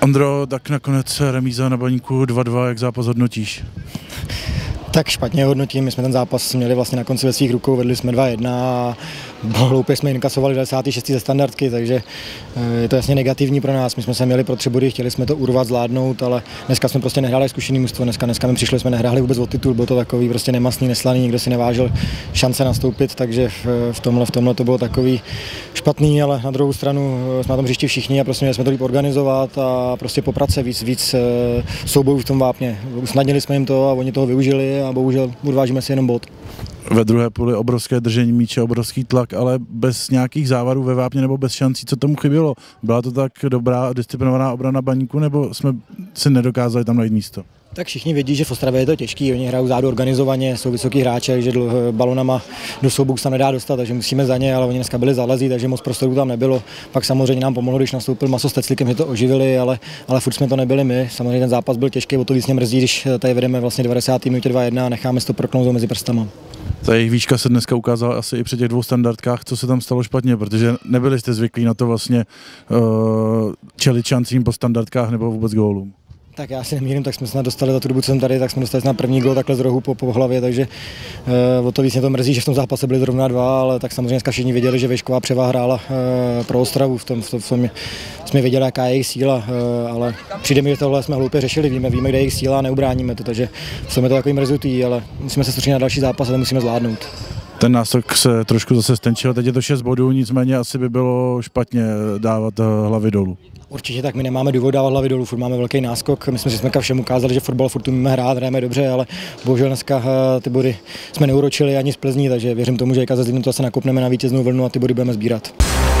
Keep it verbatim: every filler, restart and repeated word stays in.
Ondro, tak nakonec remíza na Baníku dva dva, jak zápas hodnotíš? Tak špatně hodnotím, my jsme ten zápas měli vlastně na konci ve svých rukou, vedli jsme dva jedna a hloupě jsme inkasovali devadesát šest ze standardky, takže je to jasně negativní pro nás. My jsme se měli pro tři body, chtěli jsme to urvat, zvládnout, ale dneska jsme prostě nehráli zkušený mužstvo, dneska, dneska my přišli, jsme nehráli vůbec o titul, bylo to takový prostě nemastný, neslaný, nikdo si nevážil šance nastoupit, takže v tomhle, v tomhle to bylo takový špatný, ale na druhou stranu jsme na tom hřišti všichni a prostě jsme to líp organizovat a prostě poprat se víc, víc soubojů v tom vápně. Usnadnili jsme jim to a oni toho využili a bohužel odvážíme si jenom bod. Ve druhé půli obrovské držení míče, obrovský tlak, ale bez nějakých závarů ve vápně nebo bez šancí, co tomu chybělo? Byla to tak dobrá disciplinovaná obrana Baníku, nebo jsme si nedokázali tam najít místo? Tak všichni vědí, že v Ostravě je to těžký, oni hrajou zádu organizovaně, jsou vysoký hráči, že balonama do souboku se nedá dostat, takže musíme za ně, ale oni dneska byli zalezí, takže moc prostoru tam nebylo. Pak samozřejmě nám pomohlo, když nastoupil Maso s Teclikem, že to oživili, ale, ale furt jsme to nebyli my. Samozřejmě ten zápas byl těžký, o to víc mě mrzí, když tady vedeme vlastně devadesát minut dva jedna a necháme si to proknout mezi prstama. Ta jejich výška se dneska ukázala asi i při těch dvou standardkách, co se tam stalo špatně, protože nebyli jste zvyklí na to vlastně uh, čelit šancím po standardkách nebo vůbec gólům. Tak já si nemýlím, tak jsme se dostali za tu dobu, co jsem tady, tak jsme dostali na první gól takhle z rohu po, po hlavě, takže uh, o to víc mě to mrzí, že v tom zápase byly zrovna dva, ale tak samozřejmě dneska všichni věděli, že Vyšková převaha hrála uh, pro Ostravu, v tom, v tom, v tom jsme věděli, jaká je jejich síla, uh, ale přijde mi, že tohle jsme hloupě řešili, víme, víme, kde je jejich síla a neubráníme to, takže jsme to takový mrzutý, ale musíme se soustředit na další zápas a to musíme zvládnout. Ten náskok se trošku zase stenčil, teď je to šest bodů, nicméně asi by bylo špatně dávat hlavy dolů. Určitě tak, my nemáme důvod dávat hlavy dolů, furt máme velký náskok, my jsme si jsme všem ukázali, že fotbal furt umíme hrát, hrajeme dobře, ale bohužel dneska ty body jsme neuročili ani z Plzní, takže věřím tomu, že ze Zlínu to se nakopneme na vítěznou vlnu a ty body budeme sbírat.